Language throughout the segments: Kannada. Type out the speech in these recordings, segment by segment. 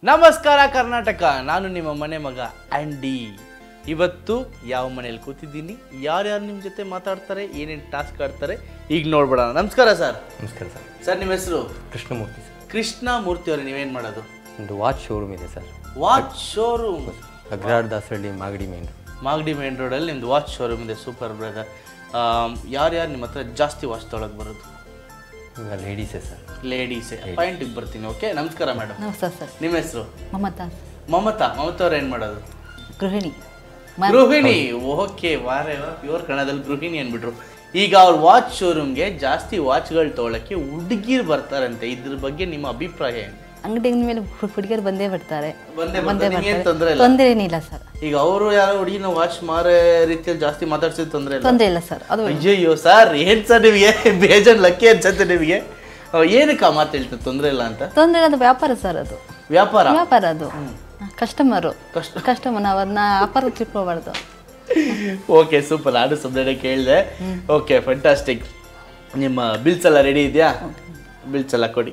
ನಮಸ್ಕಾರ ಕರ್ನಾಟಕ, ನಾನು ನಿಮ್ಮ ಮನೆ ಮಗ ಆಂಡಿ. ಇವತ್ತು ಯಾವ ಮನೇಲಿ ಕೂತಿದ್ದೀನಿ, ಯಾರ್ಯಾರು ನಿಮ್ಮ ಜೊತೆ ಮಾತಾಡ್ತಾರೆ, ಏನೇನು ಟಾಸ್ಕ್ ಆಡ್ತಾರೆ ಈಗ ನೋಡ್ಬಿಡೋಣ. ನಮಸ್ಕಾರ ಸರ್. ನಮಸ್ಕಾರ ಸರ್. ಸರ್ ನಿಮ್ಮ ಹೆಸರು? ಕೃಷ್ಣಮೂರ್ತಿ ಸರ್. ಕೃಷ್ಣಮೂರ್ತಿ ಅವರು, ನೀವೇನು ಮಾಡೋದು? ಒಂದು ವಾಚ್ ಶೋರೂಮ್ ಇದೆ ಸರ್. Watch showroom? ಅಗ್ರಾಡ್ ದಾಸಹಳ್ಳಿ ಮಾಗಡಿ ಮೇನ್ ರೋಡಲ್ಲಿ ನಿಮ್ದು ವಾಚ್ ಶೋರೂಮ್ ಇದೆ. Super brother. ಯಾರ್ಯಾರು ನಿಮ್ಮ ಹತ್ರ ಜಾಸ್ತಿ ವಾಚ್ ತೊಗೊಳಕ್ಕೆ ಬರೋದು? ಲೇಡೀಸೇ ಸರ್. ಲೇಡೀಸೇ. ಪಾಯಿಂಟಿಗೆ ಬರ್ತೀನಿ. ಓಕೆ, ನಮಸ್ಕಾರ ಮೇಡಮ್. ನಮಸ್ಕಾರ ಸರ್. ನಿಮ್ಮ ಹೆಸರು? ಮಮತಾ. ಮಮತಾ ಅವ್ರು ಏನು ಮಾಡೋದು? ಗೃಹಿಣಿ. ಓಕೆ, ವಾರೇ ಪ್ಯೂರ್ ಕನ್ನಡದಲ್ಲಿ ಗೃಹಿಣಿ ಅಂದ್ಬಿಟ್ರು. ಈಗ ಅವ್ರ ವಾಚ್ ಶೋರೂಮ್ಗೆ ಜಾಸ್ತಿ ವಾಚ್ಗಳು ತೊಗೊಳಕ್ಕೆ ಹುಡುಗಿರು ಬರ್ತಾರಂತೆ, ಇದ್ರ ಬಗ್ಗೆ ನಿಮ್ಮ ಅಭಿಪ್ರಾಯ ಏನು? ಅಂಗಡಿ ಮೇಲೆ ಹುಡುಗಿಯರು ಬಂದೇ ಬರ್ತಾರೆ. ತೊಂದರೆ ಏನಿಲ್ಲ ಸರ್. ಈಗ ಅವರು ಯಾರೋ ಹುಡುಗಿನ ವಾಚ್ ಮಾರೇ ರೀತಿಯಲ್ಲಿ ಜಾಸ್ತಿ ಮಾತಾಡ್ಸಿದ್ ತೊಂದರೆ ಇಲ್ಲ ಸರ್. ಅದು ಅಯ್ಯೋ ಸರ್, ಏನ್ ಸರ್ ನಿಮಗೆ ಬೇಜಾನ್ ಲಕ್ಕಿ ಅನ್ಸತ್ತೆ ನಿಮಗೆ. ಏನಕ್ಕೆ ಆ ಮಾತು ಹೇಳ್ತಾರೆ ತೊಂದರೆ ಇಲ್ಲ ಅಂತ? ತೊಂದರೆ ಅದು ವ್ಯಾಪಾರ ಸರ್. ಅದು ವ್ಯಾಪಾರ ಅದು ಕಸ್ಟಮರ್ ನಾವು ಅದನ್ನ ವ್ಯಾಪಾರ ತಿಳ್ಕೊಬಾರ್ದು. Okay, super. ಆಡು ಸುಮ್ಮನೆ ಕೇಳಿದೆ. Okay, fantastic. ನಿಮ್ಮ ಬಿಲ್ಸ್ ಎಲ್ಲ ರೆಡಿ ಇದೆಯಾ? ಬಿಲ್ಸ್ ಎಲ್ಲ ಕೊಡಿ.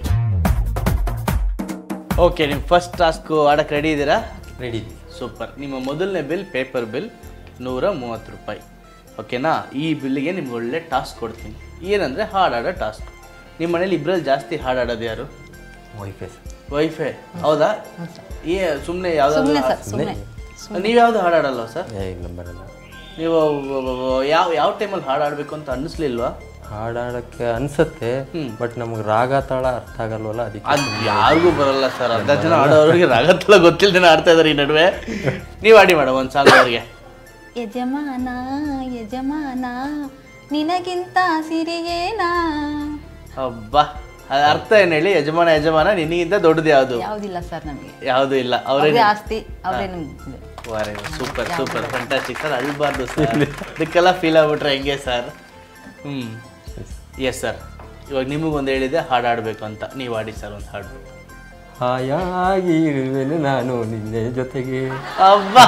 ಓಕೆ, ನಿಮ್ಮ ಫಸ್ಟ್ ಟಾಸ್ಕ್ ಆಡಕ್ಕೆ ರೆಡಿ ಇದ್ದೀರಾ? ರೆಡಿ. ಸೂಪರ್. ನಿಮ್ಮ ಮೊದಲನೇ ಬಿಲ್ ಪೇಪರ್ ಬಿಲ್ 130 ರೂಪಾಯಿ. ಓಕೆನಾ? ಈ ಬಿಲ್ಲಿಗೆ ನಿಮ್ಗೆ ಒಳ್ಳೆ ಟಾಸ್ಕ್ ಕೊಡ್ತೀನಿ. ಏನಂದರೆ ಹಾಡಾಡೋ ಟಾಸ್ಕ್. ನಿಮ್ಮ ಮನೇಲಿ ಇಬ್ಬರಲ್ಲಿ ಜಾಸ್ತಿ ಹಾಡಾಡೋದು ಯಾರು? ವೈಫೈ. ಹೌದಾ? ಸುಮ್ಮನೆ ಯಾವ್ದಾದ್ರು ನೀವು ಯಾವ್ದು ಹಾಡಾಡಲ್ವ ಸರ್? ನೀವು ಯಾವ ಟೈಮಲ್ಲಿ ಹಾಡಾಡಬೇಕು ಅಂತ ಅನ್ನಿಸ್ಲಿಲ್ವಾ? ಹಾಡಾಡಕ್ಕೆ ಅನ್ಸತ್ತೆ, ಬಟ್ ನಮ್ಗೆ ರಾಗ ತಾಳ ಅರ್ಥ ಆಗಲ್ವಲ್ಲ, ಅದಕ್ಕೆ. ಅದು ಯಾರಿಗೂ ಬರಲ್ಲ ಸರ್. ಅರ್ಧ ಜನ ಆಡೋರಿಗೆ ರಾಗ ತಾಳ ಗೊತ್ತಿಲ್ದೇನೆ ಆಡ್ತಾ ಇದಾರೆ ಈ ನಡುವೆ. ನೀವು ಆಡಿ ಮೇಡಮ್ ಒಂದು ಸಾಂಗ್ ಅವ್ರಿಗೆ. ಯಜಮಾನ ಯಜಮಾನ ನಿನಗಿಂತ ಸಿರಿಯೇನಾ. ಅಬ್ಬಾ, ಅದ ಅರ್ಥ ಏನು ಹೇಳಿ? ಯಜಮಾನ ಯಜಮಾನ ನಿನಗಿಂತ ದೊಡ್ಡದು ಯಾವುದು? ಯಾವುದಿಲ್ಲ ಸರ್, ನಮಗೆ ಯಾವುದು ಇಲ್ಲ. ಅವರೇ ಆಸ್ತಿ, ಅವರೇ ಸೂಪರ್ ಸೂಪರ್ ಫ್ಯಾಂಟಾಸ್ಟಿಕ್ ಸರ್. ಅಳ್ಬಾರ್ದು ಸರ್, ಇದಕ್ಕೆಲ್ಲ ಫೀಲ್ ಆಗ್ಬಿಟ್ರೆ ಹೆಂಗೆ ಸರ್? Yes sir. ಇವಾಗ ನಿಮಗೊಂದು ಹೇಳಿದೆ ಹಾಡಾಡಬೇಕು ಅಂತ, ನೀವು ಆಡಿ ಸರ್ ಒಂದು ಹಾಡು. ಹಾಯಾಗಿರುವೆನು ನಾನು ನಿನ್ನೆ ಜೊತೆಗೆ. ಅಬ್ಬಾ,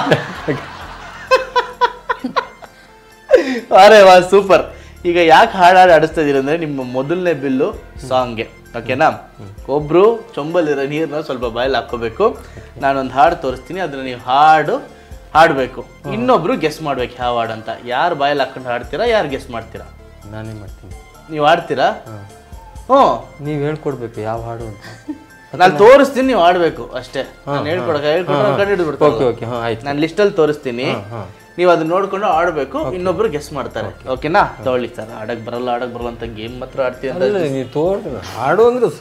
ಅರೆ ವಾ, ಸೂಪರ್. ಈಗ ಯಾಕೆ ಹಾಡಾಡಿ ಆಡಿಸ್ತಾ ಇದೀರ ಅಂದರೆ ನಿಮ್ಮ ಮೊದಲನೇ ಬಿಲ್ಲು ಸಾಂಗ್ಗೆ. ಓಕೆನಾ? ಒಬ್ರು ಚೊಂಬಲ್ಲಿರೋ ನೀರನ್ನ ಸ್ವಲ್ಪ ಬಾಯಲ್ಲಿ ಹಾಕೋಬೇಕು. ನಾನೊಂದು ಹಾಡು ತೋರಿಸ್ತೀನಿ, ಅದನ್ನ ನೀವು ಹಾಡಬೇಕು. ಇನ್ನೊಬ್ರು ಗೆಸ್ ಮಾಡ್ಬೇಕು ಯಾವ ಹಾಡು ಅಂತ. ಯಾರು ಬಾಯಲ್ಲಿ ಹಾಕೊಂಡು ಹಾಡ್ತೀರಾ, ಯಾರು ಗೆಸ್ ಮಾಡ್ತೀರಾ? ನಾನೇ ಮಾಡ್ತೀನಿ. ನೀವು ಆಡ್ತೀರಾ? ಹ್ಞೂ, ನೀವು ಹೇಳ್ಕೊಡ್ಬೇಕು ಯಾವ ಹಾಡು ಅಂತ. ನಾನು ತೋರಿಸ್ತೀನಿ, ನೀವು ಆಡಬೇಕು ಅಷ್ಟೇ. ನಾನು ಹೇಳ್ಕೊಡಕ್ಕೆ ಕಂಡುಹಿಡಿದ್ಬಿಡ್ತೀನಿ. ನಾನು ಲಿಸ್ಟಲ್ಲಿ ತೋರಿಸ್ತೀನಿ, ನೀವು ಅದನ್ನ ನೋಡ್ಕೊಂಡು ಆಡಬೇಕು. ಇನ್ನೊಬ್ರು ಗೆಸ್ ಮಾಡ್ತಾರೆ. ಓಕೆನಾ? ತಗೊಳ್ಳಿ ಸರ್. ಆಡಕ್ ಬರಲ್ಲ ಅಂತ ಗೇಮ್ ಮಾತ್ರ ಆಡ್ತೀವಿ ಅಂತ ನೀವು ಹಾಡು ಅಂದ್ರೆ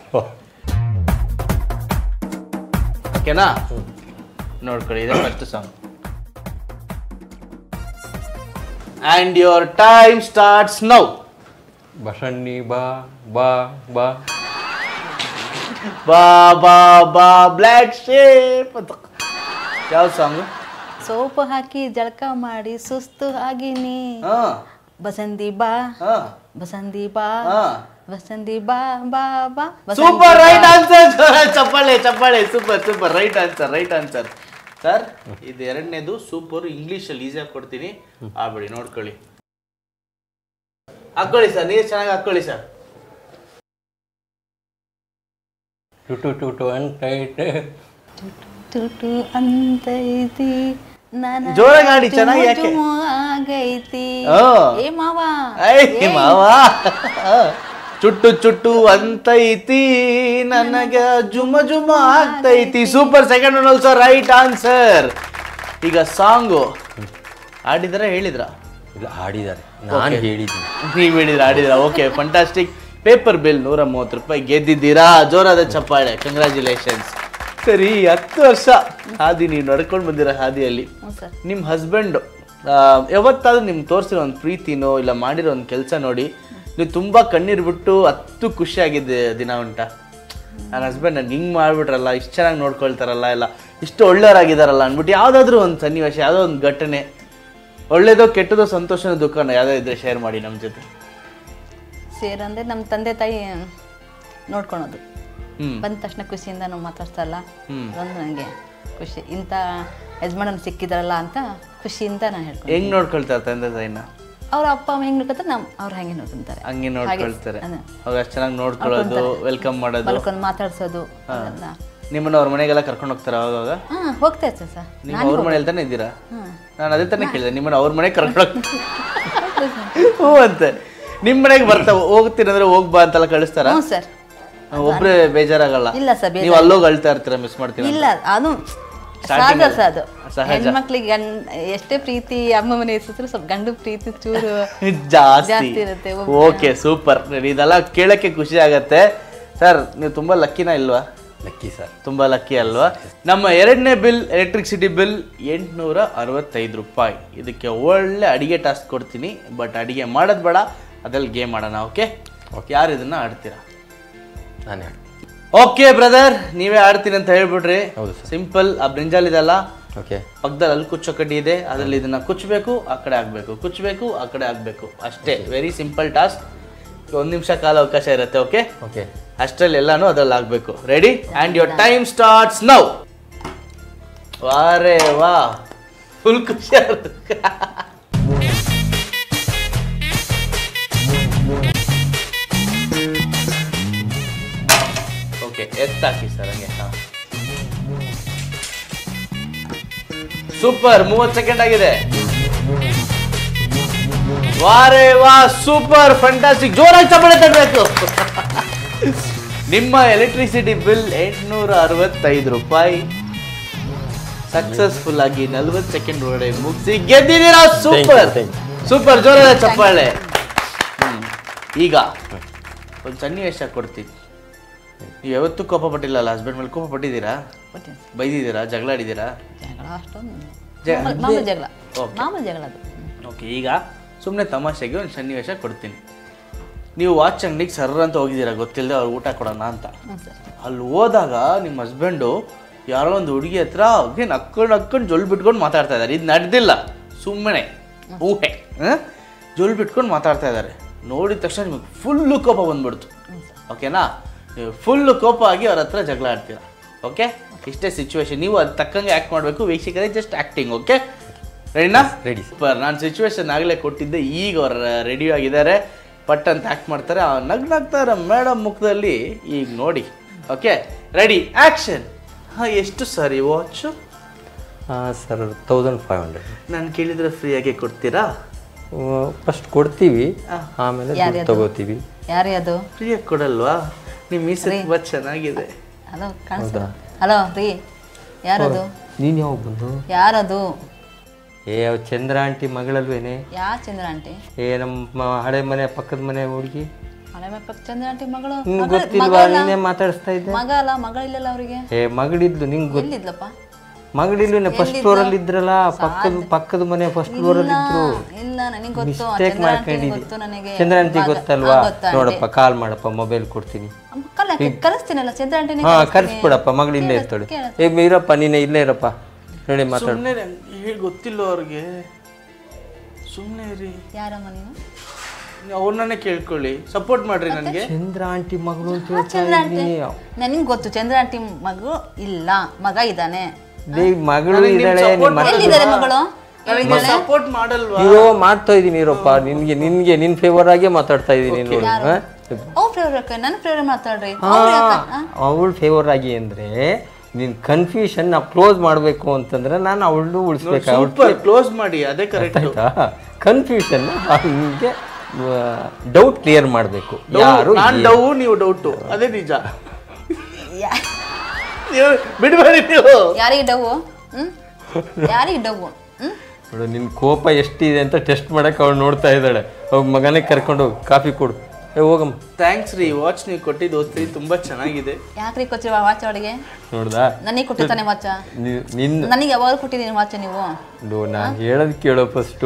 ಓಕೆನಾ? ನೋಡ್ಕೊಳ್ಳಿ, ಇದೆ first song. And your time starts now. ಬಸಣ್ಣಿ ಬಾ ಬಾ ಬಾ ಬಾ ಬಾ ಬಾ ಬ್ಲ್ಯಾಕ್ ಶೇಪ್ ಅಂತ ಯಾವ ಸಾಂಗ್? ಸೋಪು ಹಾಕಿ ಜಳಕ ಮಾಡಿ ಸುಸ್ತು ಆಗಿನಿ. ಬಸಂದಿ ಬಾ ಬಸಂದಿ ಬಾ ಬಸಂದಿ ಬಾ ಬಾ ಬಾ. Super, right answer. ಚಪ್ಪಾಳೆ. Super right answer sir. ಇದು ಎರಡನೇದು ಸೂಪರ್. ಇಂಗ್ಲೀಷಲ್ಲಿ ಈಸಿಯಾಗಿ ಕೊಡ್ತೀನಿ, ಆಗ್ಬಿಡಿ. ನೋಡ್ಕೊಳ್ಳಿ, ಹಾಕೊಳ್ಳಿ ಸರ್. ನೀರು ಚೆನ್ನಾಗಿ ಹಾಕೊಳ್ಳಿ ಸರ್. ಅಂತೈತಿ ಜೋರಾಗಿ ಆಡಿ, ಚೆನ್ನಾಗಿ. ಯಾಕೆ ಆಗೈತಿ ಏ ಮಾವ ಚುಟ್ಟು ಅಂತೈತಿ ನನಗ ಜುಮ ಆಗ್ತೈತಿ. Super. Second one also right answer. ಈಗ ಸಾಂಗು ಆಡಿದ್ರ ಹೇಳಿದ್ರ? ಇಲ್ಲ, ಆಡಿದ್ದಾರೆ. ನಾನು ಹೇಳಿದ್ದೀನಿ, ನೀವು ಹೇಳಿದ್ರ, ಆಡಿದ್ರ. Okay, fantastic. ಪೇಪರ್ ಬಿಲ್ 130 ರೂಪಾಯಿ ಗೆದ್ದಿದ್ದೀರಾ. ಜೋರಾದ ಚಪ್ಪಾಳೆ. ಕಂಗ್ರ್ಯಾಚುಲೇಷನ್ಸ್. ಸರಿ, 10 ವರ್ಷ ಹಾದಿ ನೀವು ನಡ್ಕೊಂಡು ಬಂದಿರೋ ಹಾದಿಯಲ್ಲಿ ನಿಮ್ಮ ಹಸ್ಬೆಂಡ್ ಯಾವತ್ತಾದ್ರೂ ನಿಮ್ಗೆ ತೋರಿಸಿರೋ ಒಂದು ಪ್ರೀತಿನೋ ಇಲ್ಲ ಮಾಡಿರೋ ಒಂದು ಕೆಲಸ ನೋಡಿ ನೀವು ತುಂಬ ಕಣ್ಣೀರು ಬಿಟ್ಟು 10 ಖುಷಿಯಾಗಿದ್ದೆ ದಿನ ಉಂಟಾ? ನನ್ನ ಹಸ್ಬೆಂಡ್ ನನಗೆ ಹಿಂಗೆ ಮಾಡಿಬಿಟ್ರಲ್ಲ, ಇಷ್ಟು ಚೆನ್ನಾಗಿ ನೋಡ್ಕೊಳ್ತಾರಲ್ಲ, ಇಲ್ಲ ಇಷ್ಟು ಒಳ್ಳೆಯವರಾಗಿದ್ದಾರಲ್ಲ ಅಂದ್ಬಿಟ್ಟು ಯಾವುದಾದ್ರೂ ಒಂದು ಸನ್ನಿವೇಶ, ಯಾವುದೋ ಒಂದು ಘಟನೆ, ಒಳ್ಳೇದೋ ಕೆಟ್ಟದೋ ಸಂತೋಷನೋ ದುಃಖನೋ ಯಾವುದೋ ಇದ್ರೆ ಶೇರ್ ಮಾಡಿ ನಮ್ಮ ಜೊತೆ. ಶೇರ್ ಅಂದರೆ ನಮ್ಮ ತಂದೆ ತಾಯಿ ನೋಡ್ಕೊಳೋದು. ಬಂದ ತಕ್ಷಣ ಖುಷಿಯಿಂದ ನಾವು ಮಾತಾಡ್ತಾರಲ್ಲ, ಅದೊಂದು ನನಗೆ ಖುಷಿ. ಇಂಥ ಯಜಮಾನನ ಸಿಕ್ಕಿದಾರಲ್ಲ ಅಂತ ಖುಷಿಯಿಂದ ನಾನು ಹೇಳ್ಕೊಂಡು. ಹೆಂಗೆ ನೋಡ್ಕೊಳ್ತಾರೆ ತಂದೆ ತಾಯಿನ? ಅವ್ರ ಅಪ್ಪ ಅಮ್ಮ ಹೆಂಗೆ ನೋಡ್ಕೊತಾರೆ, ಅವ್ರು ಹಂಗೆ ನೋಡ್ಕೊಂತಾರೆ. ಹಂಗೆ ನೋಡ್ಕೊಳ್ತಾರೆ. ಅವ್ರು ಅಷ್ಟು ಚೆನ್ನಾಗಿ ನೋಡ್ಕೊಳ್ಳೋದು, ವೆಲ್ಕಮ್ ಮಾಡೋದು, ಮಾತಾಡ್ಸೋದು, ಅದೆಲ್ಲ ನಿಮ್ಮನ್ನ ಅವ್ರ ಮನೆಗೆಲ್ಲ ಕರ್ಕೊಂಡು ಹೋಗ್ತಾರ ಅವಾಗ? ಹೋಗ್ತಾ ಇರ್ತೀನಿ ಸರ್. ನೀವು ಅವ್ರ ಮನೇಲಿ ತಾನೇ ಇದ್ದೀರಾ? ನಾನು ಅದೇ ತಾನೇ ಕೇಳಿದೆ, ನಿಮ್ಮನ್ನ ಅವ್ರ ಮನೆಗೆ ಕರ್ಕೊಂಡು ಹ್ಞೂ ಅಂತೆ. ನಿಮ್ಮ ಮನೆಗೆ ಬರ್ತಾವ ಹೋಗ್ತೀನಿ ಅಂದ್ರೆ ಹೋಗ್ಬಾ ಅಂತೆಲ್ಲ ಕಳಿಸ್ತಾರ? ಹ್ಞೂ ಸರ್. ಒಬ್ರೆ ಬೇಜಾರಾಗಲ್ಲ? ಇಲ್ಲ ಸರ್, ನೀವು ಅಲ್ಲೋಗಿ ಅಳ್ತಾ ಇರ್ತೀರಾ ಮಿಸ್ ಮಾಡ್ತೀರಾ? ಇಲ್ಲ, ಅದು ಸಹಜ ಸರ್. ಅದು ಹೆಣ್ಮಕ್ಳಿಗೆ ಎಷ್ಟೇ ಪ್ರೀತಿ ಅಮ್ಮ ಮನೆ ಹೆಸರು ಸ್ವಲ್ಪ ಗಂಡು ಪ್ರೀತಿ ಚೂರು ಜಾಸ್ತಿ ಇರುತ್ತೆ. Okay, super. ಇದೆಲ್ಲ ಕೇಳಕ್ಕೆ ಖುಷಿ ಆಗತ್ತೆ. ಸರ್ ನೀವು ತುಂಬಾ ಲಕ್ಕಿನಾ ಇಲ್ವಾ? ಲಕ್ಕಿ ಸರ್, ತುಂಬಾ ಲಕ್ಕಿ ಅಲ್ವಾ? ನಮ್ಮ 2ನೇ ಬಿಲ್ ಎಲೆಕ್ಟ್ರಿಸಿಟಿ ಬಿಲ್ 865 ರೂಪಾಯಿ. ಇದಕ್ಕೆ ಒಳ್ಳೆ ಅಡಿಗೆ ಟಾಸ್ಕ್ ಕೊಡ್ತೀನಿ, ಬಟ್ ಅಡಿಗೆ ಮಾಡೋದು ಬೇಡ, ಅದ್ರಲ್ಲಿ ಗೇಮ್ ಆಡೋಣ. ಓಕೆ? ಯಾರು ಇದನ್ನ ಆಡ್ತೀರಾ? ನಾನೇ ಆಡ್ತೀನಿ. ಓಕೆ ಬ್ರದರ್, ನೀವೇ ಆಡ್ತೀನಿ ಅಂತ ಹೇಳ್ಬಿಡ್ರಿ. ಹೌದು ಸರ್. ಸಿಂಪಲ್. ಆ ಬ್ರಿಂಜಾಲ್ ಇದೆಲ್ಲ ಓಕೆ, ಪಕ್ಕದಲ್ಲಿ ಅಲ್ಲಿ ಕುಚ್ಚೋ ಕಡ್ಡಿ ಇದೆ, ಅದರಲ್ಲಿ ಇದನ್ನ ಕುಚ್ಚಬೇಕು, ಆ ಕಡೆ ಆಗ್ಬೇಕು, ಕುಚ್ಚಬೇಕು, ಆ ಕಡೆ ಆಗ್ಬೇಕು, ಅಷ್ಟೇ. Very simple task. 1 ನಿಮಿಷ ಕಾಲ ಅವಕಾಶ ಇರುತ್ತೆ. ಓಕೆ ಓಕೆ, ಅಷ್ಟರಲ್ಲಿ ಎಲ್ಲಾನು ಅದ್ರಲ್ಲಿ ಆಗ್ಬೇಕು. Ready? And your time starts now. ವಾರೇ ವಾ, ಫುಲ್ ಖುಷಿ. ಓಕೆ, ಎತ್ತಾಕಿ ಸರ್ ಹಂಗೆ. ಹಾಂ, ಸೂಪರ್. 30 ಸೆಕೆಂಡ್ ಆಗಿದೆ. ವಾರೇ ವಾ, ಸೂಪರ್, ಫ್ಯಾಂಟಾಸ್ಟಿಕ್. ಜೋರಾಗಿ ಚಪ್ಪಾಳೆ ತರಬೇಕು. ನಿಮ್ಮ ಎಲೆಕ್ಟ್ರಿಸಿಟಿ ಬಿಲ್ 865 ರೂಪಾಯಿ ಸಕ್ಸಸ್ಫುಲ್ ಆಗಿ 40 ಸೆಕೆಂಡ್ ಒಳಗಡೆ ಮುಗಿಸಿ ಗೆದ್ದಿದ್ದೀರಾ. ಸೂಪರ್ ಸೂಪರ್, ಜೋರಾದ ಚಪ್ಪಾಳೆ. ಈಗ ಒಂದು ಸನ್ನಿವೇಶ ಕೊಡ್ತೀನಿ. ನೀವು ಯಾವತ್ತೂ ಕೋಪ ಪಟ್ಟಿಲ್ಲಲ್ಲ ಹಸ್ಬೆಂಡ್ ಮೇಲೆ? ಕೋಪ ಪಟ್ಟಿದ್ದೀರಾ? ಬೈದಿದ್ದೀರಾ? ಜಗಳ ಆಡಿದ್ದೀರಾ? ಜಗಳ ಅಷ್ಟೊಂದು ಮಾಮೂಲಿ ಜಗಳ. ಮಾಮೂಲಿ ಜಗಳ ಅದು. ಓಕೆ, ಈಗ ಸುಮ್ಮನೆ ತಮಾಷೆಗೆ ಒಂದು ಸನ್ನಿವೇಶ ಕೊಡ್ತೀನಿ. ನೀವು ವಾಚ್ ಅಂಗಡಿಗೆ ಸರ್ರ ಅಂತ ಹೋಗಿದ್ದೀರಾ, ಗೊತ್ತಿಲ್ಲದೆ ಅವ್ರು ಊಟ ಕೊಡೋಣ ಅಂತ. ಅಲ್ಲಿ ಹೋದಾಗ ನಿಮ್ಮ ಹಸ್ಬೆಂಡು ಯಾರೋ ಒಂದು ಹುಡುಗಿ ಹತ್ರ ನಕ್ಕೊಂಡು ಜೊಲ್ ಬಿಟ್ಕೊಂಡು ಮಾತಾಡ್ತಾ ಇದ್ದಾರೆ. ಇದು ನಡೆದಿಲ್ಲ, ಸುಮ್ಮನೆ ಊಟೆ ಜೊಲ್ ಬಿಟ್ಕೊಂಡು ಮಾತಾಡ್ತಾ ಇದ್ದಾರೆ. ನೋಡಿದ ತಕ್ಷಣ ನಿಮಗೆ ಫುಲ್ಲು ಕೋಪ ಬಂದ್ಬಿಡ್ತು. ಓಕೆನಾ? ನೀವು ಫುಲ್ಲು ಕೋಪ ಆಗಿ ಅವ್ರ ಹತ್ರ ಜಗಳ ಆಡ್ತೀರಾ. ಓಕೆ, ಇಷ್ಟೇ ಸಿಚುವೇಶನ್. ನೀವು ಅದು ತಕ್ಕಂಗೆ ಆ್ಯಕ್ಟ್ ಮಾಡಬೇಕು. ವೀಕ್ಷಕರೇ, ಜಸ್ಟ್ ಆ್ಯಕ್ಟಿಂಗ್. ಓಕೆ, ರೆಡಿನಾ? Ready super. ನಾನು ಸಿಚುವೇಶನ್ ಆಗಲೇ ಕೊಟ್ಟಿದ್ದೆ, ಈಗ ಅವ್ರು ರೆಡಿ ಆಗಿದ್ದಾರೆ. ಪಟ್ ಅಂತ ಆ್ಯಕ್ಟ್ ಮಾಡ್ತಾರೆ. ಆ ನಗ್ನಾಗ್ತಾರೆ ಮೇಡಮ್ ಮುಖದಲ್ಲಿ. ಈಗ ನೋಡಿ. Okay, ready, action. ಹಾಂ, ಎಷ್ಟು ಸರಿ ವಾಚು? ಸರ್ 1500. ನಾನು ಕೇಳಿದರೆ ಫ್ರೀಯಾಗಿ ಕೊಡ್ತೀರಾ? ಫಸ್ಟ್ ಕೊಡ್ತೀವಿ, ಆಮೇಲೆ ದುಡ್ಡು ತಗೋತೀವಿ. ಯಾರೇ ಅದು? ಫ್ರೀಯಾಗಿ ಕೊಡಲ್ವಾ? ನಿಮ್ಮ ಮೀಸೆ ತುಂಬ ಚೆನ್ನಾಗಿದೆ. ಹಲೋ, ಕಾಣಿಸ್ತಾ? ಹಲೋ ರೀ, ಯಾರದು? ನೀನು ಯಾವಾಗ ಬಂದು? ಯಾರದು? ಅವ್ ಚಂದ್ರ ಆಂಟಿ ಮಗಳಲ್ವೇನೆ? ಯಾವ ಚಂದ್ರ ಆಂಟಿ? ನಮ್ಮ ಹಳೆ ಮನೆ ಪಕ್ಕದ ಮನೆ ಹುಡುಗಿ. ಹಳೆ ಮನೆ ಪಕ್ಕ ಚಂದ್ರ ಆಂಟಿ ಮಗಳು? ಗೊತ್ತಿಲ್ವಾ? ನೀನೇ ಮಾತಾಡಿಸ್ತಾ ಇದ್ದೆ. ಮಗ ಅಲ್ಲ, ಮಗಳಿಲ್ಲಲ್ಲ ಅವ್ರಿಗೆ? ಮಗಳಿದ್ಲು. ನಿಂಗೆ ಎಲ್ಲಿದ್ಲಪ್ಪ? ಮಗಳಿಲ್ವೇನೆ? ಫಸ್ಟ್ ಫ್ಲೋರ್ ಅಲ್ಲಿ ಇದ್ರಲ್ಲ, ಪಕ್ಕದ ಮನೆ ಫಸ್ಟ್ ಫ್ಲೋರ್ ಅಲ್ಲಿ ಇದ್ರು. ಇಲ್ಲ, ನನಗೆ ಗೊತ್ತು. ಮಿಸ್ಟೇಕ್ ಮಾಡ್ಕೊಂಡಿದ್ದಿ. ಚಂದ್ರ ಆಂಟಿ ಗೊತ್ತಲ್ವಾ? ನೋಡಪ್ಪ, ಕಾಲ್ ಮಾಡಪ್ಪ, ಮೊಬೈಲ್ ಕೊಡ್ತೀನಿ. ಕಲಿಸ್ತೀನಲ್ಲ ಚಂದ್ರ ಆಂಟಿನ. ಹಾ, ಕರ್ಸ್ಬಿಡಪ್ಪ, ಮಗಳು ಇಲ್ಲೇ ಇರ್ತಾಳೆ. ಇರಪ್ಪ, ನೀನೇ ಇಲ್ಲೇ ಇರಪ್ಪ. ಹೇಳಿ ಮಾತಾಡ. ಹೇಳಿ ಗೊತ್ತಿಲ್ಲ ಅವ್ರಿಗೆ, ಸುಮ್ಮನೆ ರೀ. ಯಾರಮ್ಮ ನೀವು? ಅವ್ರನ್ನೇ ಕೇಳ್ಕೊಳ್ಳಿ, ಸಪೋರ್ಟ್ ಮಾಡ್ರಿ ನನಗೆ. ಚಂದ್ರ ಆಂಟಿ ಮಗಳು ಅಂತ ಚಂದ್ರ ಆಂಟಿ ನನಗೆ ಗೊತ್ತು. ಚಂದ್ರ ಆಂಟಿ ಮಗು ಇಲ್ಲ, ಮಗ ಇದ್ದಾನೆ. ಮಗಳು ಇದ್ದಾಳೆ. ಎಲ್ಲಿದ್ದಾರೆ ಮಗಳು? ಸಪೋರ್ಟ್ ಮಾಡಲ್ವಾ? ಇರೋ ಮಾಡ್ತಾ ಇದೀನಿ. ಇರಪ್ಪ, ನಿನ್ಗೆ ನಿನ್ ಫೇವರ್ ಆಗೇ ಮಾತಾಡ್ತಾ ಇದೀನಿ. ಅವ್ರ ಫೇವ್ರೇಟ್, ನನ್ನ ಫೇವ್ರೇಟ್ ಮಾತಾಡ್ರಿ. ಅವಳ ಫೇವರ್ ಆಗಿ ಅಂದ್ರೆ ನೀನ್ ಕನ್ಫ್ಯೂಷನ್ ನಾವು ಕ್ಲೋಸ್ ಮಾಡ್ಬೇಕು ಅಂತಂದ್ರೆ ನಾನು ಅವಳು ಉಳಿಸ್ಬೇಕು. ಕ್ಲೋಸ್ ಮಾಡಿ, ಅದೇ ಕರೆಕ್ಟ್. ಆಯ್ತಾ? ಕನ್ಫ್ಯೂಷನ್ ನಿಮ್ಗೆ ಡೌಟ್ ಕ್ಲಿಯರ್ ಮಾಡಬೇಕು. ಯಾರು ನಾನು ಡೌ, ನೀವು ಡೌಟು, ಅದೇ ನಿಜ. ಬಿಡ್ಬೇಡಿ ನೀವು. ಯಾರಿಗೆ ಡವ್? ಯಾರಿಗೆ ಡವ್? ನೋಡು, ನಿನ್ ಕೋಪ ಎಷ್ಟಿದೆ ಅಂತ ಟೆಸ್ಟ್ ಮಾಡಕ್ ಅವಳು ನೋಡ್ತಾ ಇದ್ದಾಳೆ. ಅವ್ ಮಗನೇ ಕರ್ಕೊಂಡು ಕಾಫಿ ಕೊಡು. ಹೋಗಮ್ಮ. ಥ್ಯಾಂಕ್ಸ್ ರೀ, ವಾಚ್ ನೀವು ಕೊಟ್ಟಿದ್ದು ಓದ್ತೀರಿ, ತುಂಬಾ ಚೆನ್ನಾಗಿದೆ. ಯಾಕ್ರಿ ಕೊಚ್ಚಿವ ವಾಚ್ ಅವಳಿಗೆ? ನೋಡ್ದಾ? ನನಗೆ ಕೊಟ್ಟಿರ್ತಾನೆ ವಾಚ. ನನಗೆ ಯಾವಾಗ ಕೊಟ್ಟಿದ್ದೀನಿ ವಾಚ್ ನೀವು? ನಾನು ಹೇಳೋದ್ ಕೇಳೋ ಫಸ್ಟ್.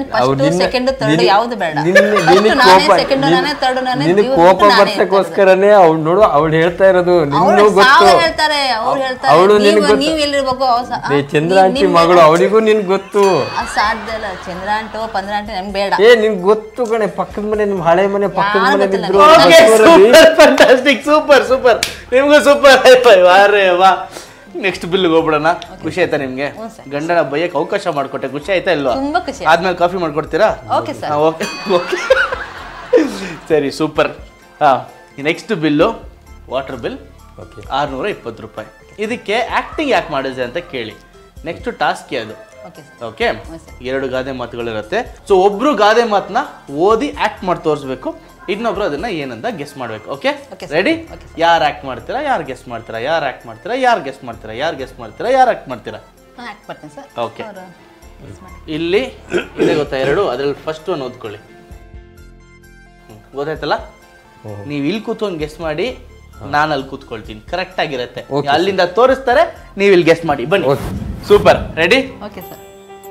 ನಿನ್ ಕೋಪ ಬರ್ಸಕ್ಕೋಸ್ಕರನೇ ಅವ್ಳು ನೋಡು, ಅವಳು ಹೇಳ್ತಾ ಇರೋದು ನಿನ್ನೂ ಗೊತ್ತು. ಅವಳು ನಿನ್ ಗೊತ್ತು. ಚಂದ್ರ ಆಂಟಿ ಮಗಳು, ಅವಳಿಗೂ ನಿನ್ ಗೊತ್ತು. ಸಾಧ್ಯ ಇಲ್ಲ. ಚಂದ್ರ ಆಂಟೋ ಪಂದ್ರ ಆಂಟಿ ನಮ್ಗೆ ಬೇಡ. ನಿನ್ ಗೊತ್ತು ಕಣೆ, ಪಕ್ಕದ ಮನೆ, ನಿಮ್ ಹಳೆ ಮನೆ ಪಕ್ಕದ ಮನೆ ಇದ್ರು. ಫ್ಯಾಂಟಾಸ್ಟಿಕ್, ಸೂಪರ್ ಸೂಪರ್, ನಿಮ್ಗೂ ಸೂಪರ್. ವಾರೇ ವಾ. ನೆಕ್ಸ್ಟ್ ಬಿಲ್ಗೆ ಹೋಗ್ಬಿಡೋಣ. ಖುಷಿ ಆಯ್ತಾ ನಿಮ್ಗೆ? ಗಂಡನ ಬೈಯಕ್ಕೆ ಅವಕಾಶ ಮಾಡ್ಕೊಟ್ಟೆ, ಖುಷಿ ಆಯ್ತಾ ಇಲ್ವಾ? ತುಂಬಾ ಖುಷಿ. ಆದ್ಮೇಲೆ ಕಾಫಿ ಮಾಡ್ಕೊಡ್ತೀರಾ? Okay sir. ಓಕೆ ಓಕೆ, ಸರಿ, ಸೂಪರ್. ಹಾಂ, ನೆಕ್ಸ್ಟ್ ಬಿಲ್ಲು ವಾಟರ್ ಬಿಲ್ 620 ರೂಪಾಯಿ. ಇದಕ್ಕೆ ಆಕ್ಟಿಂಗ್ ಯಾಕೆ ಮಾಡಿದೆ ಅಂತ ಕೇಳಿ. ನೆಕ್ಸ್ಟ್ ಟಾಸ್ಕ್ ಅದು. ಓಕೆ, 2 ಗಾದೆ ಮಾತುಗಳಿರುತ್ತೆ. ಸೊ ಒಬ್ರು ಗಾದೆ ಮಾತನ್ನ ಓದಿ ಆಕ್ಟ್ ಮಾಡಿ ತೋರಿಸ್ಬೇಕು, ಇನ್ನೊಬ್ರು ಅದನ್ನ ಏನಂತ ಗೆಸ್ ಮಾಡ್ಬೇಕು. Okay, ready? ಯಾರು ಆಕ್ಟ್ ಮಾಡ್ತೀರಾ, ಯಾರು ಗೆಸ್ ಮಾಡ್ತೀರಾ, ಯಾರು ಆಕ್ಟ್ ಮಾಡ್ತೀರಾ, ಯಾರು ಗೆಸ್ ಮಾಡ್ತೀರಾ, ಯಾರು ಗೆಸ್ ಮಾಡ್ತೀರಾ, ಯಾರು ಆಕ್ಟ್ ಮಾಡ್ತೀರಾ? ಓಕೆ, ಇಲ್ಲಿ ಇದೆ ಗೊತ್ತಾ 2, ಅದ್ರಲ್ಲಿ ಫಸ್ಟ್ ಒಂದು ಓದ್ಕೊಳ್ಳಿ. ಗೊತ್ತಾಯ್ತಲ್ಲ? ನೀವು ಇಲ್ಲಿ ಕೂತ್ಕೊಂಡು ಗೆಸ್ ಮಾಡಿ, ನಾನು ಅಲ್ಲಿ ಕೂತ್ಕೊಳ್ತೀನಿ. ಕರೆಕ್ಟ್ ಆಗಿರುತ್ತೆ. ಅಲ್ಲಿಂದ ತೋರಿಸ್ತಾರೆ, ನೀವು ಇಲ್ಲಿ ಗೆಸ್ ಮಾಡಿ. ಬನ್ನಿ. Super. Ready? Okay sir.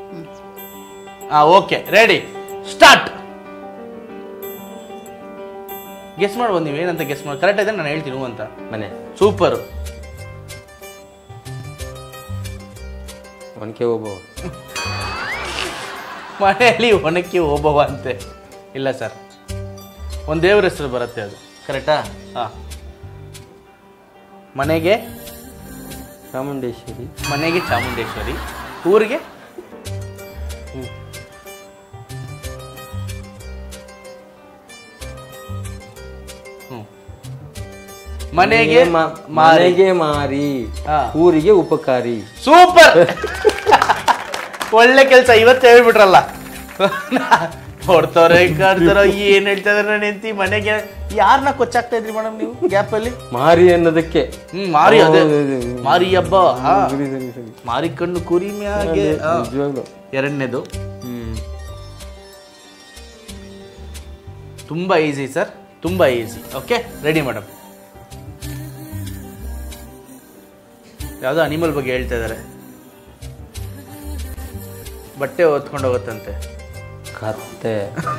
Okay, ready, start. Guess ಮಾಡ್ಬೋದು ನೀವು, ಏನಂತ ಗೆಸ್ ಮಾಡಿ. ಕರೆಕ್ಟ್ ಇದೆ, ನಾನು ಹೇಳ್ತೀನಿ ಅಂತ. ಮನೆ. ಸೂಪರ್. ಒನಕೆ ಓಬವ್ವ. ಮನೆಯಲ್ಲಿ ಒನಕೆ ಓಬವ್ವ ಅಂತೆ. ಇಲ್ಲ ಸರ್, ಒಂದು ದೇವ್ರ ಹೆಸರು ಬರುತ್ತೆ, ಅದು ಕರೆಕ್ಟಾ? ಮನೆಗೆ ಚಾಮುಂಡೇಶ್ವರಿ. ಮನೆಗೆ ಚಾಮುಂಡೇಶ್ವರಿ. ಊರಿಗೆ ಮನೆಗೆ ಮನೆಗೆ ಮಾರಿ, ಊರಿಗೆ ಉಪಕಾರಿ. ಸೂಪರ್. ಒಳ್ಳೆ ಕೆಲಸ. ಇವತ್ತು ಹೇಳ್ಬಿಟ್ರಲ್ಲ. ಹೊಡ್ತವ್ರೆ ಕಾಡ್ತಾರ. ಏನ್ ಹೇಳ್ತಾ ಇದಾರೆ ನನ್ನ ಹೆಂಡತಿ? ಮನೆಗೆ ಯಾರನ್ನ ಕೊಚ್ಚಾಕ್ತಾ ಇದ್ರಿ ಮೇಡಮ್ ನೀವು ಗ್ಯಾಪ್ ಅಲ್ಲಿ? ಮಾರಿ ಅನ್ನೋದಕ್ಕೆ. ಮಾರಿ, ಅದೇ ಮಾರಿ ಹಬ್ಬ. ಮಾರಿ ಕಣ್ಣು ಕುರಿ ಮ್ಯಾಗೆ. ಎರಡನೇದು ತುಂಬಾ ಈಸಿ ಸರ್, ತುಂಬಾ ಈಸಿ. Okay, ready madam? ಯಾವ್ದೋ ಅನಿಮಲ್ ಬಗ್ಗೆ ಹೇಳ್ತಾ ಇದಾರೆ. ಬಟ್ಟೆ ಹೊತ್ಕೊಂಡು ಹೋಗುತ್ತಂತೆ. ಕತ್ತೆ.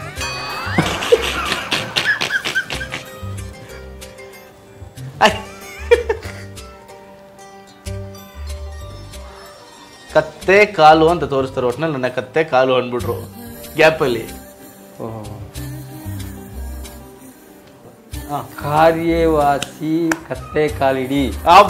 ಕತ್ತೆ ಕಾಲು ಅಂತ ತೋರಿಸ್ತಾರೆ. ಒಟ್ನಲ್ಲಿ ನನ್ನ ಕತ್ತೆ ಕಾಲು ಅಂದ್ಬಿಟ್ರು ಗ್ಯಾಪ್ ಅಲ್ಲಿ. ಕಾರ್ಯವಾಸಿ ಕತ್ತೆ ಕಾಲಿಡಿ.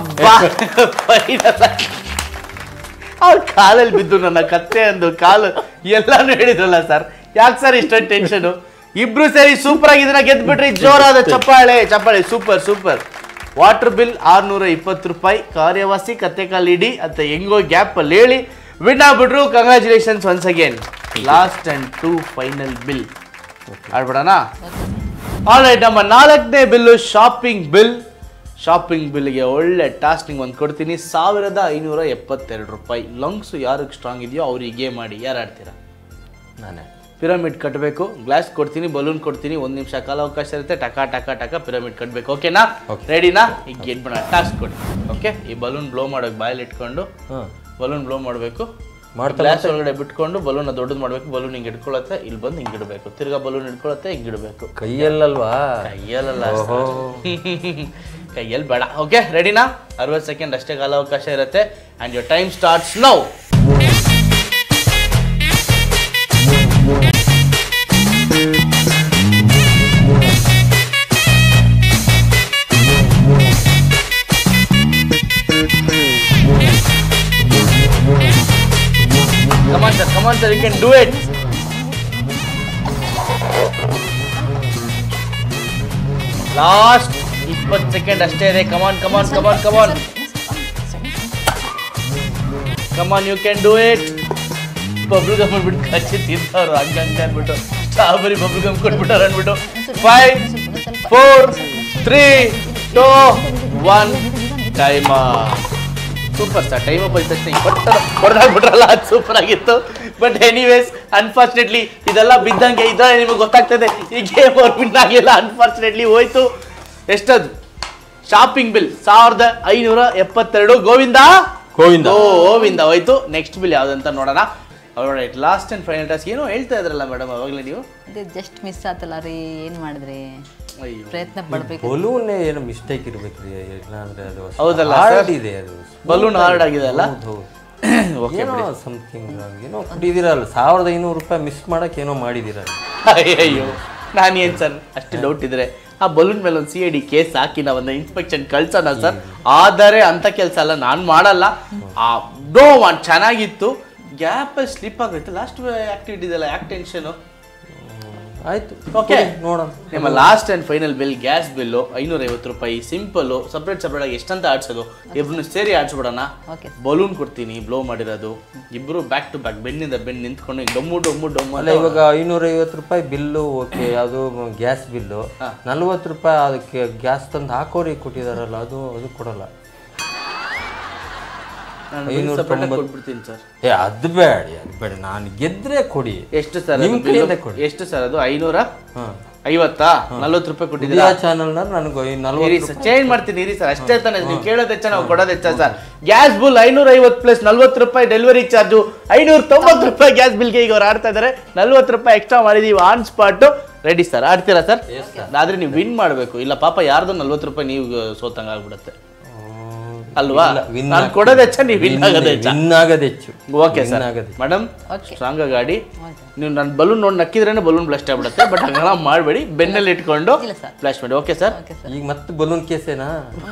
ಅವ್ರ ಕಾಲಲ್ಲಿ ಬಿದ್ದು ನನ್ನ ಕತ್ತೆ ಅಂದು ಕಾಲು ಎಲ್ಲಾನು ಹೇಳಿದ್ರಲ್ಲ ಸರ್. ಯಾಕೆ ಸರ್ ಇಷ್ಟೊಂದು ಟೆನ್ಷನ್? ಇಬ್ರು ಸೇರಿ ಸೂಪರ್ ಆಗಿ ಇದನ್ನ ಗೆದ್ಬಿಟ್ರಿ. ಜೋರಾದ ಚಪ್ಪಾಳೆ, ಚಪ್ಪಾಳೆ. Super, super. ವಾಟರ್ ಬಿಲ್ 620 ರೂಪಾಯಿ. ಕಾರ್ಯವಾಸಿ ಕತ್ತೆ ಕಾಲಿಡಿ ಅಂತ ಹೆಂಗೋ ಗ್ಯಾಪ್ ಅಲ್ಲಿ ಹೇಳಿ ವಿನ್ ಆಗ್ಬಿಟ್ರು. Congratulations once again. Last and 2 final bill ಆಡ್ಬಿಡೋಣ. ಆಲ್ರೈಟ್, ನಮ್ಮ 4ನೇ ಬಿಲ್ಲು ಶಾಪಿಂಗ್ ಬಿಲ್. ಶಾಪಿಂಗ್ ಬಿಲ್ಗೆ ಒಳ್ಳೆ ಟಾಸ್ಕಿಂಗ್ ಒಂದು ಕೊಡ್ತೀನಿ. 1572 ರೂಪಾಯಿ. ಲಂಗ್ಸು ಯಾರಿಗೆ ಸ್ಟ್ರಾಂಗ್ ಇದೆಯೋ ಅವ್ರಿಗೆ ಮಾಡಿ. ಯಾರು ಆಡ್ತೀರಾ? ನಾನೇ. ಪಿರಮಿಡ್ ಕಟ್ಟಬೇಕು. ಗ್ಲಾಸ್ ಕೊಡ್ತೀನಿ, ಬಲೂನ್ ಕೊಡ್ತೀನಿ. 1 ನಿಮಿಷ ಕಾಲಾವಕಾಶ ಇರುತ್ತೆ. ಟಕ ಟಕ ಟಕ ಪಿರಮಿಡ್ ಕಟ್ಟಬೇಕು. ಓಕೆನಾ? ರೆಡಿನಾ? ಈಗ ಗೆದ್ಬಿಡೋಣ. ಟಾಸ್ಕ್ ಕೊಡಿ. ಓಕೆ, ಈ ಬಲೂನ್ ಬ್ಲೋ ಮಾಡೋಕೆ ಬಾಯಲ್ಲಿ ಇಟ್ಕೊಂಡು ಬಲೂನ್ ಬ್ಲೋ ಮಾಡಬೇಕು. ಗ್ಲಾಸ್ ಒಳಗಡೆ ಬಿಟ್ಕೊಂಡು ಬಲೂನ್ ದೊಡ್ಡದು ಮಾಡ್ಬೇಕು. ಬಲೂನ್ ಹಿಂಗೆ ಇಟ್ಕೊಳತ್ತೆ, ಇಲ್ಲಿ ಬಂದು ಹಿಂಗೆ ಇಡಬೇಕು. ತಿರ್ಗಾ ಬಲೂನ್ ಇಟ್ಕೊಳತ್ತೆ, ಹಿಂಗೆ ಇಡಬೇಕು. ಕೈಯಲ್ಲಲ್ವಾ? ಕೈಯಲ್ಲ, ಕೈಯಲ್ಲಿ ಬೇಡ. ಓಕೆ, ರೆಡಿನಾ? 60 ಸೆಕೆಂಡ್ ಅಷ್ಟೇ ಕಾಲಾವಕಾಶ ಇರುತ್ತೆ. And your time starts now. Come on sir, you can do it. Last 20 second ಅಷ್ಟೇ ಇದೆ. Come on. Come on, you can do it. Bubble gum ಅಂದ್ಬಿಟ್ಟು ಕಚ್ಚಿ ತಿಂತವ್ರು ಹಂಗಂಗೆ ಅಂದ್ಬಿಟ್ಟು. ಸ್ಟ್ರಾಬೆರಿ ಬಬ್ಲು ಗಮ್ ಕೊಟ್ಬಿಟ್ಟಾರ ಅಂದ್ಬಿಟ್ಟು. 5 4 3 2 1 time. Super sir. Time up ಆಯ್ತು ತಕ್ಷಣ ಹೊಡೆದಾಗ್ಬಿಟ್ರಲ್ಲ, ಅದು ಸೂಪರ್ ಆಗಿತ್ತು. ಬಟ್ ಎನಿವೇಸ್ ಅನ್ಫಾರ್ಚುನೇಟ್ಲಿ ಇದೆಲ್ಲ ಬಿದ್ದಂಗೆ ಇದ್ರೆ ನಿಮಗೆ ಗೊತ್ತಾಗ್ತದೆ. ಈ ಗೇಮ್ ಅವ್ರು ವಿನ್ ಆಗಲಿಲ್ಲ, ಅನ್ಫಾರ್ಚುನೇಟ್ಲಿ ಹೋಯ್ತು. ಎಷ್ಟದು ಶಾಪಿಂಗ್ ಬಿಲ್? 1572. ಗೋವಿಂದ ಗೋವಿಂದ ಹೋಯ್ತು. ನೆಕ್ಸ್ಟ್ ಬಿಲ್ ಯಾವ್ದಂತ ನೋಡೋಣ. Right, last and final task. ಏನೋ ಹೇಳ್ತಾ ಇದ್ರಲ್ಲ ಮೇಡಮ್ ಅವಾಗಲೇ ನೀವು? ಅದೇ ಜಸ್ಟ್ ಮಿಸ್ ಆತಲ್ಲ ರೀ, ಏನ್ ಮಾಡಿದ್ರಿ? ಪ್ರಯತ್ನ ಪಡ್ಬೇಕು. ಬಲೂನ್ ಏನೋ ಮಿಸ್ಟೇಕ್ ಇರ್ಬೇಕ್ರಿ, ಇಲ್ಲಾಂದ್ರೆ ಅದು ಹೌದಲ್ಲ ಇದೆ. ಅದು ಬಲೂನ್ ಹಾರ್ಡ್ ಆಗಿದೆ ಅಲ್ಲ? ಏನೋ ಸಮಥಿಂಗ್ ಏನೋ ಕೊಟ್ಟಿದ್ದೀರಲ್ಲ. 1500 ರೂಪಾಯಿ ಮಿಸ್ ಮಾಡಕ್ ಏನೋ ಮಾಡಿದಿರಲ್ಲ. ಅಯ್ಯೋ, ನಾನೇನು ಸರ್ ಅಷ್ಟು ಡೌಟ್ ಇದ್ರೆ ಆ ಬಲೂನ್ ಮೇಲೆ ಒಂದು CID ಕೇಸ್ ಹಾಕಿ ನಾವೊಂದು ಇನ್ಸ್ಪೆಕ್ಷನ್ ಕಳ್ಸೋಣ ಸರ್. ಆದರೆ ಅಂತ ಕೆಲಸ ಅಲ್ಲ, ನಾನು ಮಾಡಲ್ಲ. ಡೋ ಒನ್ ಚೆನ್ನಾಗಿತ್ತು. ಗ್ಯಾಪಲ್ಲಿ ಸ್ಲಿಪ್ ಆಗುತ್ತೆ. ಲಾಸ್ಟ್ ಆಕ್ಟಿವಿಟಿ ಇದೆಲ್ಲ, ಯಾಕೆ ಟೆನ್ಷನು? ಆಯ್ತು ಓಕೆ ನೋಡೋಣ. ನಿಮ್ಮ last and final bill gas bill 550 ರೂಪಾಯಿ. ಸಿಂಪಲ್ ಸಪ್ರೇಟ್ ಆಗಿ ಎಷ್ಟಂತ ಆಡ್ಸೋದು, ಇಬ್ರು ಸೇರಿ ಆಡ್ಸ್ಬಿಡೋಣ. ಬಲೂನ್ ಕೊಡ್ತೀನಿ ಬ್ಲೋ ಮಾಡಿರೋದು, ಇಬ್ರು ಬ್ಯಾಕ್ ಟು ಬ್ಯಾಕ್ ಬೆನ್ನಿಂದ ಬೆನ್ನು ನಿಂತ್ಕೊಂಡು ಡೊಮ್ಮು ಡೊಮ್ಮು ಡೊಮ್ಮು. ಅಲ್ಲ ಇವಾಗ 550 ರೂಪಾಯಿ ಬಿಲ್ಲು ಓಕೆ, ಅದು ಗ್ಯಾಸ್ ಬಿಲ್ಲು. 40 ರೂಪಾಯಿ ಅದಕ್ಕೆ ಗ್ಯಾಸ್ ತಂದು ಹಾಕೋರಿಗೆ ಕೊಟ್ಟಿದಾರಲ್ಲ, ಅದು ಕೊಡಲ್ಲ. 590 ಸರ್. ಅದು ಬೇಡ ನಾನು ಗೆದ್ರೆ ಕೊಡಿ. ಎಷ್ಟು ಸರ್ ನಿಮ್ ಕೈಯಿಂದ ಕೊಡಿ. ಎಷ್ಟು ಸರ್ ಅದು 550? 40 ರೂಪಾಯಿ ಕೊಟ್ಟಿದ್ದೀರಾ ಚಾನಲ್ ನನಗೆ 40 ಚೇಂಜ್ ಮಾಡ್ತೀನಿ ಇರಿ ಸರ್, ಅಷ್ಟೇ ತಾನೆ. ನೀವು ಕೇಳೋದು ಹೆಚ್ಚ, ನಾವು ಕೊಡೋದು ಹೆಚ್ಚ ಸರ್. ಗ್ಯಾಸ್ ಬಿಲ್ 550 ಪ್ಲಸ್ 40 ರೂಪಾಯಿ ಡೆಲಿವರಿ ಚಾರ್ಜು 590 ರೂಪಾಯಿ ಗ್ಯಾಸ್ ಬಿಲ್ಗೆ ಈಗ ಅವ್ರು ಆಡ್ತಾ ಇದಾರೆ. 40 ರೂಪಾಯಿ ಎಕ್ಸ್ಟ್ರಾ ಮಾಡಿದೀವಿ ಆನ್ ಸ್ಪಾಟ್. ರೆಡಿ ಸರ್, ಆಡ್ತೀರಾ ಸರ್? ಆದ್ರೆ ನೀವು ವಿನ್ ಮಾಡಬೇಕು, ಇಲ್ಲ ಪಾಪ ಯಾರ್ದು 40 ರೂಪಾಯಿ ನೀವು ಸೋತಂಗ ಆಗ್ಬಿಡುತ್ತೆ ಅಲ್ವಾ? ನಾನು ಕೊಡೋದು ಹೆಚ್ಚ, ನೀವು ವಿನ್ ಆಗೋದು ಹೆಚ್ಚು. ಓಕೆ ಸರ್ ಮೇಡಮ್, ಸ್ಟ್ರಾಂಗ್ ಗಾಡಿ. ನೀವು ನನ್ನ ಬಲೂನ್ ನೋಡಿ ನಕ್ಕಿದ್ರೇನೆ ಬಲೂನ್ ಬ್ಲಾಸ್ಟ್ ಆಗ್ಬಿಡುತ್ತೆ, ಬಟ್ ಹಂಗೆಲ್ಲ ಮಾಡಬೇಡಿ, ಬೆನ್ನಲ್ಲಿ ಇಟ್ಕೊಂಡು ಬ್ಲಾಸ್ಟ್ ಮಾಡಿ. Okay sir? ಈಗ ಮತ್ತೆ ಬಲೂನ್ ಕೇಸೇನಾ?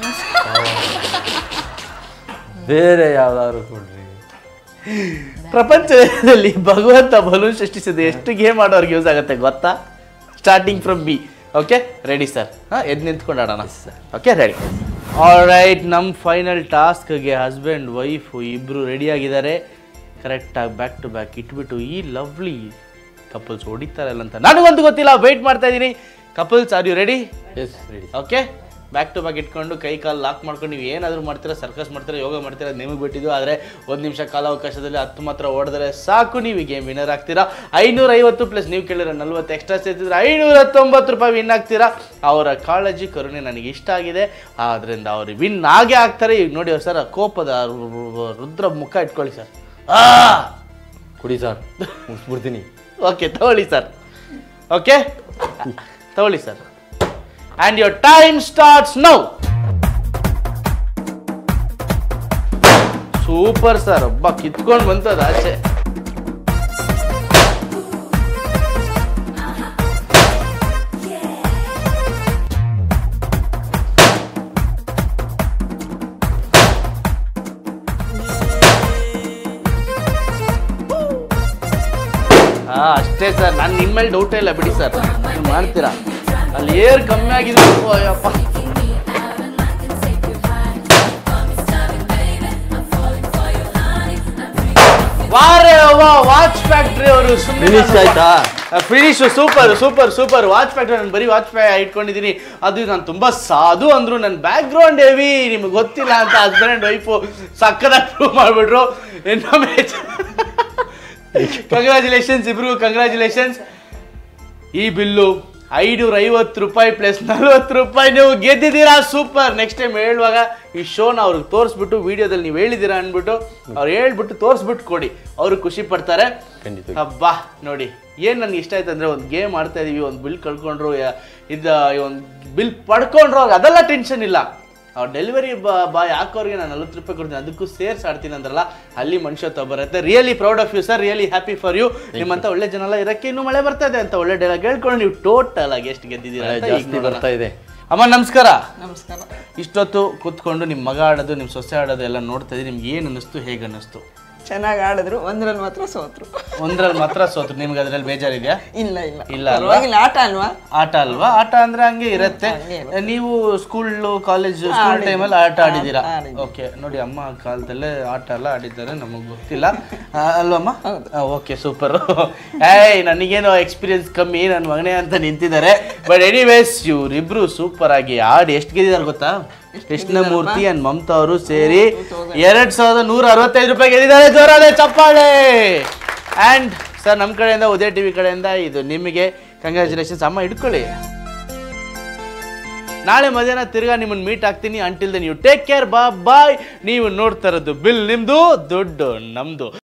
ಬೇರೆ ಯಾವ್ದಾದ್ರು ಕೊಡ್ರಿ. ಪ್ರಪಂಚದಲ್ಲಿ ಭಗವಂತ ಬಲೂನ್ ಸೃಷ್ಟಿಸಿದ ಎಷ್ಟು ಗೇಮ್ ಆಡೋರ್ಗೆ ಯೂಸ್ ಆಗುತ್ತೆ ಗೊತ್ತಾ? Starting from B. Okay ready sir? ಎದ್ದು ನಿಂತ್ಕೊಂಡು ಆಡೋಣ. Okay ready. ಆಲ್ರೈಟ್, ನಮ್ಮ ಫೈನಲ್ ಟಾಸ್ಕ್ಗೆ ಹಸ್ಬೆಂಡ್ ವೈಫು ಇಬ್ಬರು ರೆಡಿಯಾಗಿದ್ದಾರೆ. ಕರೆಕ್ಟಾಗಿ ಬ್ಯಾಕ್ ಟು ಬ್ಯಾಕ್ ಇಟ್ಬಿಟ್ಟು ಈ ಲವ್ಲಿ ಕಪಲ್ಸ್ ಹೊಡಿತಾರಲ್ಲ ಅಂತ ನನಗಂತೂ ಗೊತ್ತಿಲ್ಲ. ವೆಯ್ಟ್ ಮಾಡ್ತಾ ಇದ್ದೀನಿ. Couples are you ready? Ready. Okay, back to back ಇಟ್ಕೊಂಡು ಕೈ ಕಾಲು ಲಾಕ್ ಮಾಡ್ಕೊಂಡು ನೀವು ಏನಾದರೂ ಮಾಡ್ತೀರಾ, ಸರ್ಕಸ್ ಮಾಡ್ತೀರಾ, ಯೋಗ ಮಾಡ್ತೀರಾ, ನಿಮಗೆ ಬಿಟ್ಟಿದ್ದು. ಆದರೆ 1 ನಿಮಿಷ ಕಾಲಾವಕಾಶದಲ್ಲಿ 10 ಮಾತ್ರ ಓಡಿದ್ರೆ ಸಾಕು, ನೀವು ಗೇಮ್ ವಿನ್ನರ್ ಆಗ್ತೀರಾ. 550 ಪ್ಲಸ್ ನೀವು ಕೇಳಿದ್ರೆ 40 ಎಕ್ಸ್ಟ್ರಾ ಸೇರ್ತಿದ್ರೆ 590 ರೂಪಾಯಿ ವಿನ್ ಆಗ್ತೀರಾ. ಅವರ ಕಾಳಜಿ ಕರುಣೆ ನನಗೆ ಇಷ್ಟ ಆಗಿದೆ, ಆದ್ದರಿಂದ ಅವರು ವಿನ್ ಆಗೇ ಆಗ್ತಾರೆ. ಈಗ ನೋಡಿ ಸರ್, ಕೋಪದ ರುದ್ರ ಮುಖ ಇಟ್ಕೊಳ್ಳಿ ಸರ್. ಕುಡಿ ಸರ್, ಮುಗಿಸ್ಬಿಡ್ತೀನಿ. ಓಕೆ ತಗೊಳ್ಳಿ ಸರ್. ಓಕೆ ತಗೊಳ್ಳಿ sir. And your time starts now. Super sir, ಒಬ್ಬ ಕಿತ್ಕೊಂಡು ಬಂತದ ಆಚೆ. ಅಷ್ಟೇ ಸರ್, ನಾನು ನಿಮ್ಮ ಮೇಲೆ ಡೌಟೇ ಇಲ್ಲ ಬಿಡಿ ಸರ್, ನೀವು ಮಾಡ್ತೀರಾ. ಅಲ್ಲಿ ಏರ್ ಕಮ್ಮಿ ಆಗಿದೆ. ಅಯ್ಯಪ್ಪ, ವಾಚ್ ಫ್ಯಾಕ್ಟ್ರಿ ಅವರು ಫಿನಿಶ್ ಆಯ್ತಾ? Finish. Super super super. Watch factory, ನಾನು ಬರೀ ವಾಚ್ ಇಟ್ಕೊಂಡಿದ್ದೀನಿ. ಅದು ನಾನು ತುಂಬಾ ಸಾಧು ಅಂದ್ರು, ನನ್ನ ಬ್ಯಾಕ್ ಗ್ರೌಂಡ್ ಹೆವಿ, ನಿಮ್ಗೆ ಗೊತ್ತಿಲ್ಲ ಅಂತ ಹಸ್ಬೆಂಡ್ ವೈಫು ಸಕ್ಕದಾಗಿ ಪ್ರೂವ್ ಮಾಡ್ಬಿಟ್ರು. ಕಂಗ್ರ್ಯಾಚುಲೇಷನ್ಸ್ ಇಬ್ರಿಗೂ, ಕಂಗ್ರ್ಯಾಚುಲೇಷನ್ಸ್. ಈ ಬಿಲ್ಲು 550 ರೂಪಾಯಿ ಪ್ಲಸ್ 40 ರೂಪಾಯಿ ನೀವು ಗೆದ್ದಿದ್ದೀರಾ. ಸೂಪರ್. ನೆಕ್ಸ್ಟ್ ಟೈಮ್ ಹೇಳುವಾಗ ಈ ಶೋನ ಅವ್ರಿಗೆ ತೋರಿಸ್ಬಿಟ್ಟು, ವಿಡಿಯೋದಲ್ಲಿ ನೀವು ಹೇಳಿದ್ದೀರಾ ಅಂದ್ಬಿಟ್ಟು ಅವ್ರು ಹೇಳ್ಬಿಟ್ಟು ತೋರಿಸ್ಬಿಟ್ಟು ಕೊಡಿ, ಅವ್ರಿಗೆ ಖುಷಿ ಪಡ್ತಾರೆ. ಹಬ್ಬಾ ನೋಡಿ, ಏನು ನನಗೆ ಇಷ್ಟ ಆಯ್ತು ಅಂದರೆ, ಒಂದು ಗೇಮ್ ಆಡ್ತಾ ಇದೀವಿ, ಒಂದು ಬಿಲ್ ಕಳ್ಕೊಂಡ್ರು, ಒಂದು ಬಿಲ್ ಪಡ್ಕೊಂಡ್ರು, ಅವ್ರಿಗೆ ಅದೆಲ್ಲ ಟೆನ್ಷನ್ ಇಲ್ಲ. ಅವ್ರು ಡೆಲಿವರಿ ಬಾಯ್ ಹಾಕೋರಿಗೆ ನಾನು 40 ರೂಪಾಯಿ ಕೊಡ್ತೀನಿ, ಅದಕ್ಕೂ ಸೇರ್ಸಿ ಆಡ್ತೀನಿ ಅಂದ್ರಲ್ಲ, ಅಲ್ಲಿ ಮನುಷ್ಯತ್ವ ಬರುತ್ತೆ. Really proud of you sir, really happy for you. ನಿಮ್ಮಂತ ಒಳ್ಳೆ ಜನ ಎಲ್ಲ ಇರಕ್ಕೆ ಇನ್ನೂ ಮಳೆ ಬರ್ತಾ ಇದೆ ಅಂತ ಒಳ್ಳೆ ಡೈಲಾಗ್ ಹೇಳ್ಕೊಂಡು ನೀವು ಟೋಟಲ್ ಆಗಿ ಎಷ್ಟು ಗೆದ್ದಿದ್ದೀರಾ ಅಂತ ಬರ್ತಾ ಇದೆ. ಅಮ್ಮ ನಮಸ್ಕಾರ. ನಮಸ್ಕಾರ. ಇಷ್ಟೊತ್ತು ಕೂತ್ಕೊಂಡು ನಿಮ್ಮ ಮಗ ಆಡೋದು, ನಿಮ್ಮ ಸೊಸೆ ಆಡೋದು ಎಲ್ಲ ನೋಡ್ತಾ ಇದ್ದೀವಿ. ನಿಮ್ಗೆ ಏನು ಅನ್ನಿಸ್ತು, ಹೇಗೆ ಅನ್ನಿಸ್ತು? ಚೆನ್ನಾಗಿ ಆಡಿದ್ರು, ಒಂದ್ರಲ್ಲಿ ಮಾತ್ರ ಸೋತ್ರು. ಒಂದ್ರಲ್ಲಿ ಮಾತ್ರ ಸೋತ್ರು. ನಿಮ್ಗೆ ಅದ್ರಲ್ಲಿ ಬೇಜಾರಿದೆಯಾ? ಇಲ್ಲ ಇಲ್ಲ ಇಲ್ಲ ಪರವಾಗಿಲ್ಲ, ಆಟ ಅಲ್ವಾ? ಆಟ ಅಲ್ವಾ? ಆಟ ಅಂದ್ರೆ ಹಂಗೆ ಇರುತ್ತೆ. ನೀವು ಸ್ಕೂಲ್ ಕಾಲೇಜ್ ಸ್ಕೂಲ್ ಟೈಮಲ್ಲಿ ಆಟ ಆಡಿದ್ದೀರಾ? ಓಕೆ ನೋಡಿ, ಅಮ್ಮ ಕಾಲದಲ್ಲೇ ಆಟ ಎಲ್ಲ ಆಡಿದ್ದಾರೆ, ನಮಗೆ ಗೊತ್ತಿಲ್ಲ ಅಲ್ವಮ್ಮ? Okay super. ನನಗೇನೋ ಎಕ್ಸ್ಪೀರಿಯನ್ಸ್ ಕಮ್ಮಿ, ನನ್ನ ಮಗನೇ ಅಂತ ನಿಂತಿದ್ದಾರೆ. ಬಟ್ ಎನಿವೇಸ್, ಇವರಿಬ್ರು ಸೂಪರ್ ಆಗಿ ಆಡಿ ಎಷ್ಟು ಗೆದ್ದಿದ್ದಾರೆ ಗೊತ್ತಾ? ಕೃಷ್ಣಮೂರ್ತಿ ಅಂಡ್ ಮಮತಾ ಅವರು ಸೇರಿ 2165 ರೂಪಾಯಿ ಗೆದ್ದಿದ್ದಾರೆ. ಜೋರಾದ ಚಪ್ಪಾಳೆ. ಅಂಡ್ ಸರ್, ನಮ್ಮ ಕಡೆಯಿಂದ, ಉದಯ ಟಿವಿ ಕಡೆಯಿಂದ ಇದು ನಿಮಗೆ ಕಂಗ್ರ್ಯಾಚುಲೇಷನ್ಸ್. ಅಮ್ಮ ಇಟ್ಕೊಳ್ಳಿ. ನಾಳೆ ಮಧ್ಯಾಹ್ನ ತಿರ್ಗಾ ನಿಮ್ಮನ್ನು ಮೀಟ್ ಆಗ್ತೀನಿ. Until then you take care, bye. ನೀವು ನೋಡ್ತಾ ಇರೋದು ಬಿಲ್ ನಿಮ್ದು, ದುಡ್ಡು ನಮ್ದು.